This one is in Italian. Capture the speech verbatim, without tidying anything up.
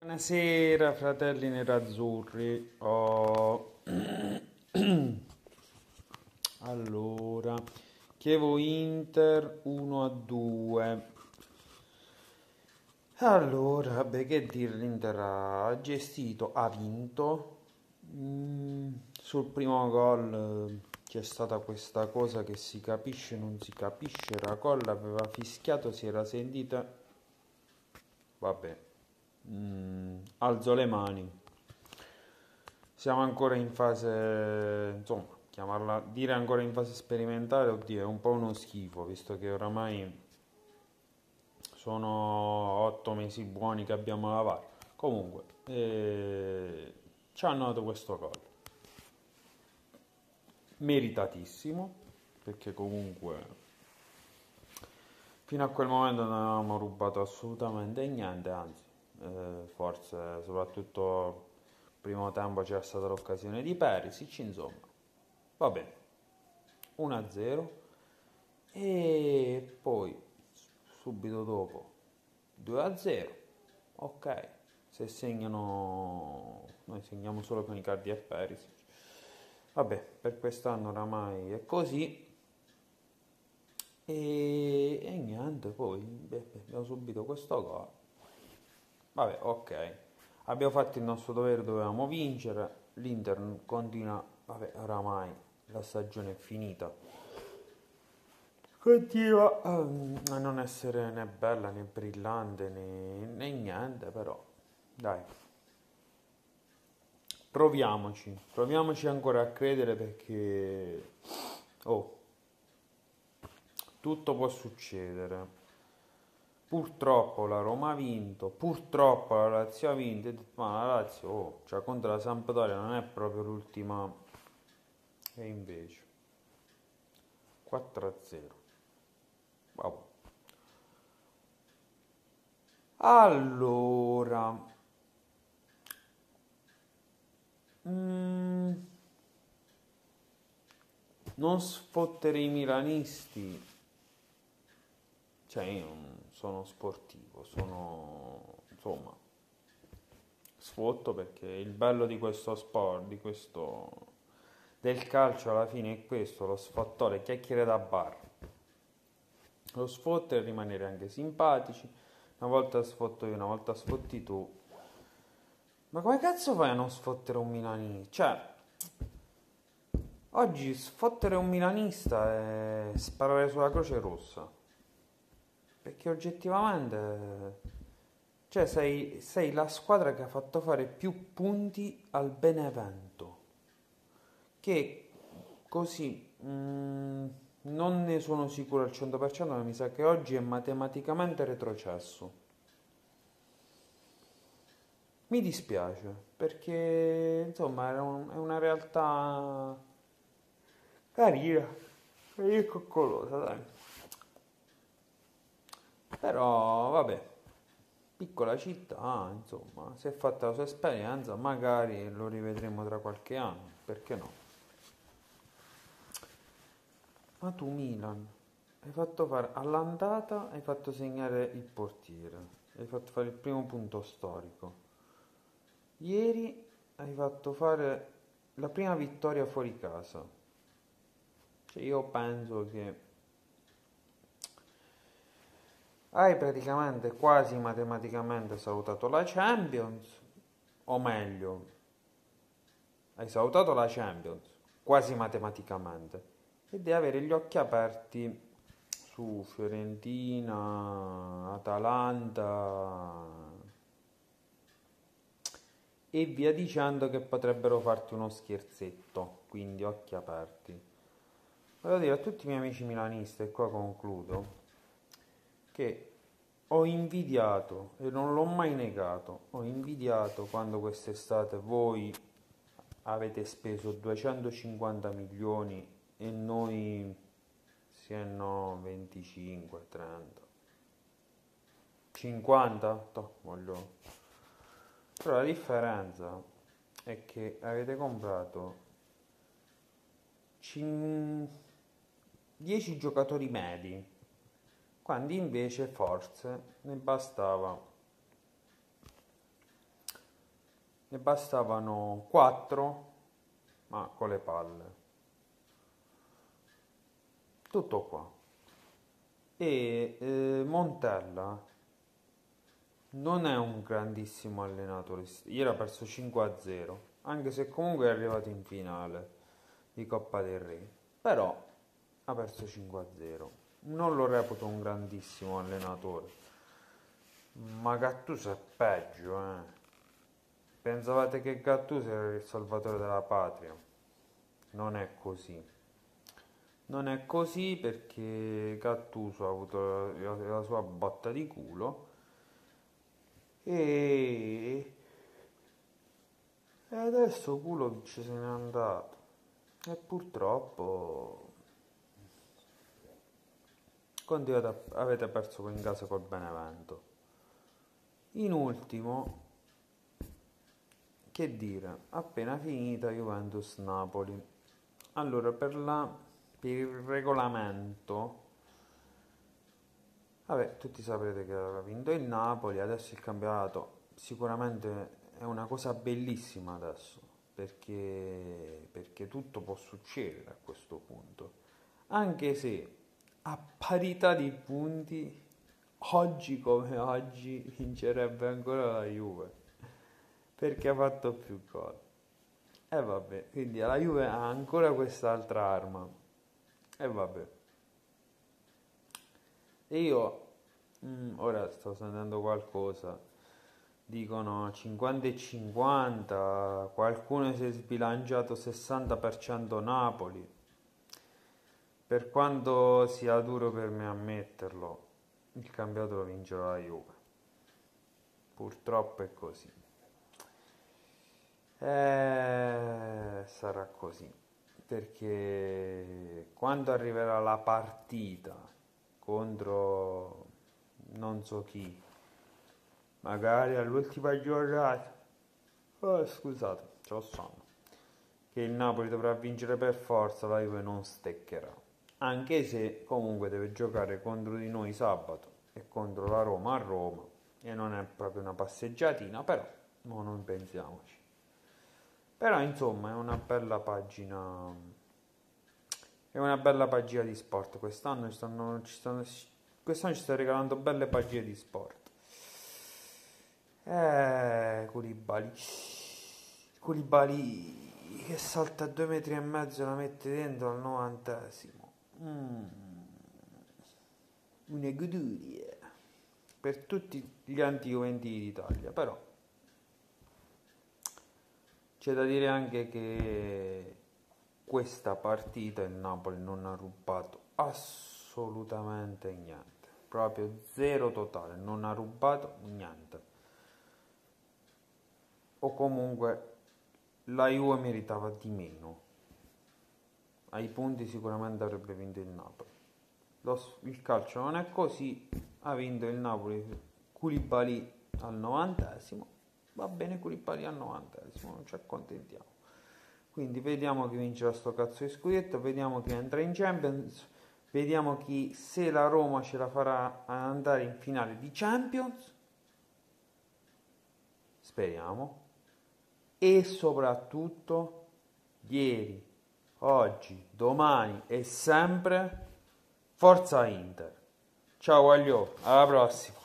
Buonasera fratelli nerazzurri. Oh. Allora, Chievo Inter uno a due. Allora, beh, che dire, l'Inter ha gestito, ha vinto. Mm, sul primo gol eh, c'è stata questa cosa che si capisce, non si capisce. Racolla aveva fischiato, si era sentita. Vabbè, mm, alzo le mani. Siamo ancora in fase, insomma, chiamarla, dire ancora in fase sperimentale, oddio, è un po' uno schifo, visto che oramai sono otto mesi buoni che abbiamo la V A R. Comunque, eh, ci hanno dato questo gol. Meritatissimo, perché comunque fino a quel momento non avevamo rubato assolutamente niente, anzi, eh, forse soprattutto il primo tempo c'era stata l'occasione di Perisic, insomma, va bene, uno a zero e poi subito dopo due a zero, ok, se segnano, noi segniamo solo con Icardi e Perisic, vabbè, per quest'anno oramai è così. E, e niente, poi beh, beh, abbiamo subito questo gol. Vabbè, ok. Abbiamo fatto il nostro dovere, dovevamo vincere. L'Inter continua, vabbè, oramai la stagione è finita. Continua ehm, a non essere né bella né brillante né, né niente, però dai, proviamoci, proviamoci ancora a credere perché oh, tutto può succedere. Purtroppo la Roma ha vinto, purtroppo la Lazio ha vinto, ma la Lazio, oh, cioè contro la Sampdoria non è proprio l'ultima, e invece quattro a zero. Vabbè. Allora, mm, non sfottere i milanisti, cioè io non sono sportivo, sono insomma sfotto perché il bello di questo sport, di questo del calcio alla fine è questo, lo sfattore, chiacchiere da bar. Lo sfotto è rimanere anche simpatici. Una volta sfotto io, una volta sfotti tu. Ma come cazzo fai a non sfottere un milanista? Cioè, oggi sfottere un milanista è sparare sulla Croce Rossa. Perché oggettivamente, cioè, sei, sei la squadra che ha fatto fare più punti al Benevento. Che così mm, non ne sono sicuro al cento per cento, ma mi sa che oggi è matematicamente retrocesso. Mi dispiace perché insomma era un- è una realtà carina e coccolosa, dai. Però vabbè, piccola città, insomma, si è fatta la sua esperienza, magari lo rivedremo tra qualche anno, perché no? Ma tu Milan, hai fatto fare all'andata, hai fatto segnare il portiere, hai fatto fare il primo punto storico. Ieri hai fatto fare la prima vittoria fuori casa. Cioè io penso che hai praticamente quasi matematicamente salutato la Champions, o meglio, hai salutato la Champions quasi matematicamente e devi avere gli occhi aperti su Fiorentina, Atalanta e via dicendo che potrebbero farti uno scherzetto, quindi occhi aperti. Voglio dire a tutti i miei amici milanisti, e qua concludo, che ho invidiato, e non l'ho mai negato, ho invidiato quando quest'estate voi avete speso duecentocinquanta milioni e noi sì e no venticinque, trenta, cinquanta? Toh, voglio. Però la differenza è che avete comprato dieci giocatori medi, quando invece forse ne bastava ne bastavano quattro, ma con le palle. Tutto qua. E eh, Montella non è un grandissimo allenatore. Ieri ha perso cinque a zero, anche se comunque è arrivato in finale di Coppa del Re. Però ha perso cinque a zero. Non lo reputo un grandissimo allenatore. Ma Gattuso è peggio, eh. Pensavate che Gattuso era il salvatore della patria? Non è così. Non è così perché Gattuso ha avuto la, la sua botta di culo e, e adesso Kulovic se n'è andato e purtroppo continuate a- avete perso in casa col Benevento. In ultimo, che dire, appena finita Juventus-Napoli. Allora, per la per il regolamento, vabbè, tutti saprete che aveva vinto il Napoli, adesso il campionato sicuramente è una cosa bellissima adesso, perché, perché tutto può succedere a questo punto, anche se a parità di punti, oggi come oggi vincerebbe ancora la Juve, perché ha fatto più gol. E vabbè, quindi la Juve ha ancora quest'altra arma. E vabbè. E io mm, ora sto sentendo qualcosa. Dicono cinquanta e cinquanta, qualcuno si è sbilanciato sessanta per cento Napoli. Per quanto sia duro per me ammetterlo, il campionato lo vincerà la Juve. Purtroppo è così. Eh, sarà così. Perché quando arriverà la partita contro non so chi, magari all'ultima giornata, oh, scusate, c'ho sonno, che il Napoli dovrà vincere per forza, la Juve non steccherà, anche se comunque deve giocare contro di noi sabato e contro la Roma a Roma, e non è proprio una passeggiatina, però no, non pensiamoci. Però insomma è una bella pagina, è una bella pagina di sport. Quest'anno ci stanno, ci stanno, quest'anno ci sta regalando belle pagine di sport. Eh, Koulibaly, Koulibaly che salta a due metri e mezzo e la mette dentro al novantesimo. Mm. Una goduria per tutti gli anti-juventini d'Italia, però c'è da dire anche che questa partita il Napoli non ha rubato assolutamente niente, proprio zero totale, non ha rubato niente. O comunque la Juve meritava di meno. Ai punti sicuramente avrebbe vinto il Napoli. Lo, il calcio non è così, ha vinto il Napoli, Koulibaly al novantesimo. Va bene Koulibaly al novantesimo, non ci accontentiamo. Quindi vediamo chi vincerà sto cazzo di scudetto, vediamo chi entra in Champions, vediamo chi, se la Roma ce la farà andare in finale di Champions, speriamo, e soprattutto ieri, oggi, domani e sempre, forza Inter. Ciao Guagliò, alla prossima.